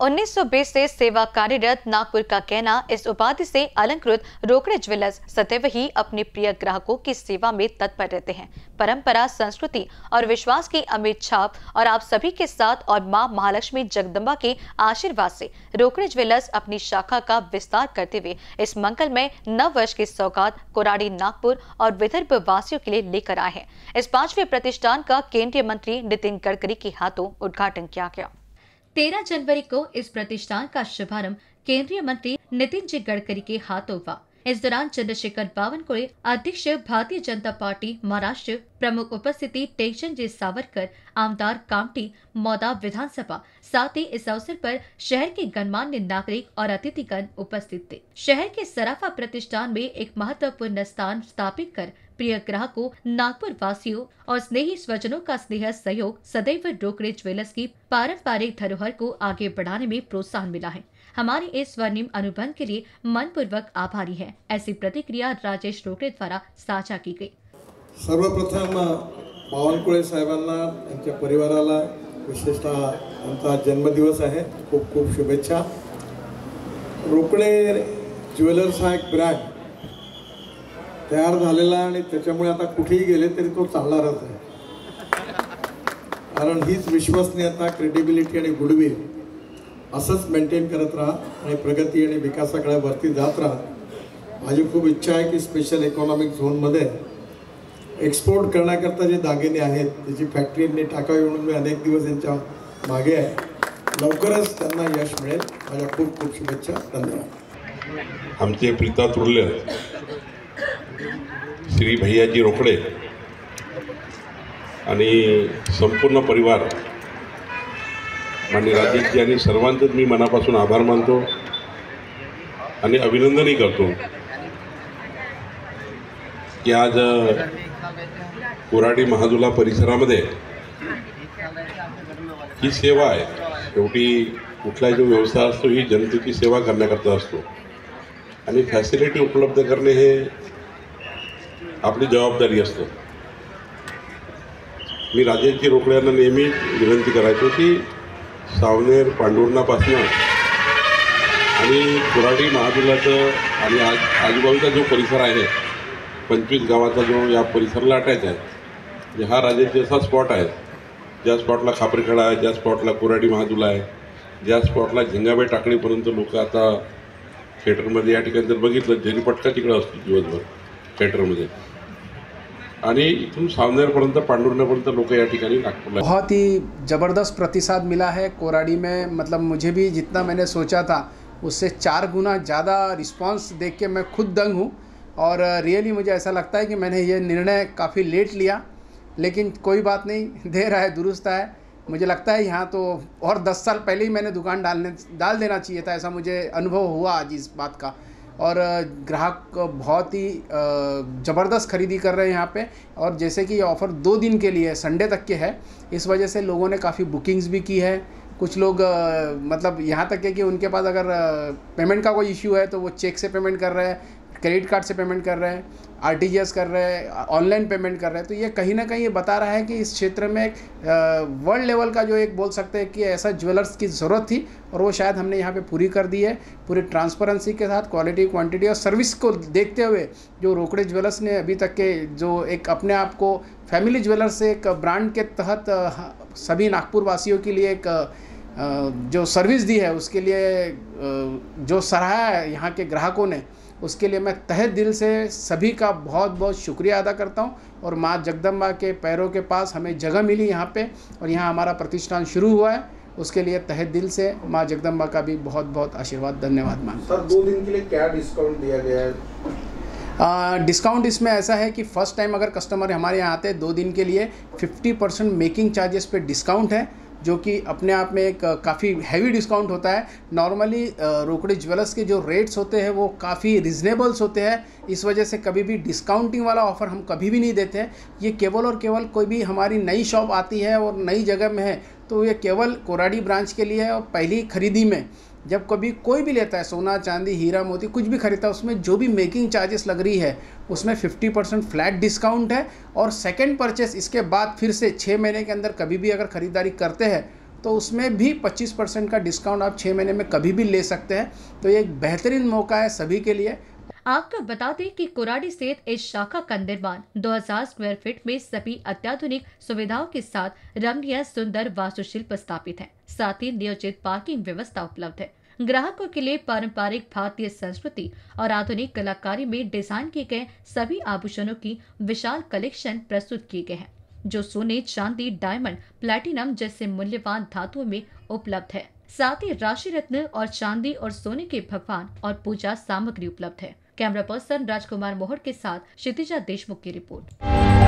1920 से सेवा कार्यरत नागपुर का कहना इस उपाधि से अलंकृत रोकड़े ज्वेलर्स सदैव ही अपने प्रिय ग्राहकों की सेवा में तत्पर रहते हैं। परंपरा, संस्कृति और विश्वास की अमिट छाप और आप सभी के साथ और मां महालक्ष्मी जगदम्बा के आशीर्वाद से रोकड़े ज्वेलर्स अपनी शाखा का विस्तार करते हुए इस मंगलमय नव वर्ष की सौगात कोराडी, नागपुर और विदर्भ वासियों के लिए लेकर आए हैं। इस 5वें प्रतिष्ठान का केंद्रीय मंत्री नितिन गडकरी के हाथों उद्घाटन किया गया। 13 जनवरी को इस प्रतिष्ठान का शुभारंभ केंद्रीय मंत्री नितिन जी गडकरी के हाथों हुआ। इस दौरान चंद्रशेखर बावनकुळे, अध्यक्ष भारतीय जनता पार्टी महाराष्ट्र, प्रमुख उपस्थिति टेंशन जी सावरकर, आमदार कामठी, मौदा विधानसभा, साथ ही इस अवसर पर शहर के गणमान्य नागरिक और अतिथिगण उपस्थित थे। शहर के सराफा प्रतिष्ठान में एक महत्वपूर्ण स्थान स्थापित कर प्रिय ग्राहकों, नागपुर वासियों और स्नेही स्वजनों का स्नेह सहयोग सदैव रोकड़े ज्वेलर्स की पारंपरिक धरोहर को आगे बढ़ाने में प्रोत्साहन मिला है। हमारे इस स्वर्णिम अनुबंध के लिए मनपूर्वक आभारी है। ऐसी प्रतिक्रिया राजेश रोकड़े द्वारा साझा की गई। सर्वप्रथम बावनकुळे साहेबांना, त्यांच्या परिवाराला विशेषतः त्यांचा जन्मदिवस आहे, खूप खूप शुभेच्छा। रोकड़े ज्वेलर्स हा एक ब्रँड तयार झालेला आणि त्याच्यामुळे आता कुठेही गेले तरी तो चालणारच आहे, कारण हीच विश्वसनीयता, क्रेडिबिलिटी आणि गुडविल असंच मेंटेन करत राहा आणि प्रगती आणि विकासाकडे वरती जात राहा। माझी खूप इच्छा आहे की स्पेशल इकॉनॉमिक झोनमध्ये एक्सपोर्ट करण्याकरता जे दागिने आहेत त्याची फॅक्टरींनी टाकावी, म्हणून मी अनेक दिवस यांच्या मागे आहे। लवकरच त्यांना यश मिळेल। माझ्या खूप खूप शुभेच्छा। धन्यवाद। आमचे प्रीतातुल्य श्री भैयाजी रोकड़े आणि संपूर्ण परिवार, माननीय राजेशजी आणि सर्वांचंच मी मनापासून आभार मानतो आणि अभिनंदनही करतो की आज कोराडी महादुला परिसरामध्ये ही सेवा आहे। शेवटी कुठला जो व्यवसाय असतो ही जनतेची सेवा करण्याकरता असतो आणि फॅसिलिटी उपलब्ध करणे हे आपली जबाबदारी असते। मी राजेशजी रोकड़े यांना नेहमी विनंती करायचो की सावनेर, पांडुर्णापासून आणि कोराडी महादुलाचं आणि आजूबाजूचा जो परिसर आहे, 25 गावाचा जो या परिसराला अटॅच आहे, हा राजेशजी असा स्पॉट आहे ज्या स्पॉटला खापरीखेडा आहे, ज्या स्पॉटला कोराडी महादुला आहे, ज्या स्पॉटला झिंगाबाई टाकळीपर्यंत लोक आता थिएटरमध्ये, या ठिकाणी जर बघितलं झेरीपटका तिकडं असतो दिवसभर थिएटरमध्ये, आणि इथून सावनेरपर्यंत, पांडुर्णापर्यंत लोग या ठिकाणी नागपुरला। बहुत ही ज़बरदस्त प्रतिसाद मिला है कोराडी में। मतलब मुझे भी जितना मैंने सोचा था उससे 4 गुना ज़्यादा रिस्पांस देख के मैं खुद दंग हूँ। और रियली मुझे ऐसा लगता है कि मैंने ये निर्णय काफ़ी लेट लिया, लेकिन कोई बात नहीं, देर है दुरुस्त है। मुझे लगता है यहाँ तो और 10 साल पहले ही मैंने दुकान डाल देना चाहिए था, ऐसा मुझे अनुभव हुआ आज इस बात का। और ग्राहक बहुत ही ज़बरदस्त खरीदी कर रहे हैं यहाँ पे। और जैसे कि ये ऑफ़र 2 दिन के लिए, संडे तक के है, इस वजह से लोगों ने काफ़ी बुकिंग्स भी की है। कुछ लोग मतलब यहाँ तक है कि उनके पास अगर पेमेंट का कोई इश्यू है तो वो चेक से पेमेंट कर रहे हैं, क्रेडिट कार्ड से पेमेंट कर रहे हैं, आरटीजीएस कर रहे हैं, ऑनलाइन पेमेंट कर रहे हैं। तो ये कहीं ना कहीं ये बता रहा है कि इस क्षेत्र में एक वर्ल्ड लेवल का जो एक बोल सकते हैं कि ऐसा ज्वेलर्स की ज़रूरत थी, और वो शायद हमने यहाँ पे पूरी कर दी है। पूरी ट्रांसपेरेंसी के साथ क्वालिटी, क्वांटिटी और सर्विस को देखते हुए जो रोकड़े ज्वेलर्स ने अभी तक के जो एक अपने आप को फैमिली ज्वेलर्स से एक ब्रांड के तहत सभी नागपुर वासियों के लिए एक जो सर्विस दी है, उसके लिए जो सराहा है यहाँ के ग्राहकों ने, उसके लिए मैं तहे दिल से सभी का बहुत बहुत शुक्रिया अदा करता हूँ। और माँ जगदम्बा के पैरों के पास हमें जगह मिली यहाँ पे, और यहाँ हमारा प्रतिष्ठान शुरू हुआ है, उसके लिए तहे दिल से माँ जगदम्बा का भी बहुत बहुत आशीर्वाद, धन्यवाद मांगता हूँ। सर, 2 दिन के लिए क्या डिस्काउंट दिया गया है? डिस्काउंट इसमें ऐसा है कि फ़र्स्ट टाइम अगर कस्टमर हमारे यहाँ आते हैं 2 दिन के लिए 50% मेकिंग चार्जेस पे डिस्काउंट है, जो कि अपने आप में एक काफ़ी हैवी डिस्काउंट होता है। नॉर्मली रोकड़े ज्वेलर्स के जो रेट्स होते हैं वो काफ़ी रिजनेबल्स होते हैं, इस वजह से कभी भी डिस्काउंटिंग वाला ऑफ़र हम कभी भी नहीं देते हैं। ये केवल और केवल कोई भी हमारी नई शॉप आती है और नई जगह में है तो ये केवल कोराडी ब्रांच के लिए है। और पहली खरीदी में जब कभी कोई भी लेता है, सोना, चांदी, हीरा, मोती कुछ भी खरीदता है, उसमें जो भी मेकिंग चार्जेस लग रही है उसमें 50% फ्लैट डिस्काउंट है। और सेकंड परचेस इसके बाद फिर से 6 महीने के अंदर कभी भी अगर ख़रीदारी करते हैं तो उसमें भी 25% का डिस्काउंट आप 6 महीने में कभी भी ले सकते हैं। तो ये एक बेहतरीन मौका है सभी के लिए। आपको बता दें कि कुराड़ी स्थित इस शाखा का निर्माण 2000 स्क्वायर फीट में सभी अत्याधुनिक सुविधाओं के साथ रमणीय सुंदर वास्तुशिल्प स्थापित है। साथ ही नियोजित पार्किंग व्यवस्था उपलब्ध है। ग्राहकों के लिए पारंपरिक भारतीय संस्कृति और आधुनिक कलाकारी में डिजाइन किए गए सभी आभूषणों की विशाल कलेक्शन प्रस्तुत किए गए हैं, जो सोने, चांदी, डायमंड, प्लैटिनम जैसे मूल्यवान धातुओं में उपलब्ध है। साथ ही राशि रत्न और चांदी और सोने के भगवान और पूजा सामग्री उपलब्ध है। कैमरा पर्सन राजकुमार मोहर के साथ क्षितिजा देशमुख की रिपोर्ट।